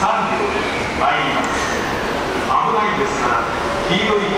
3両参ります。危ないですから黄色い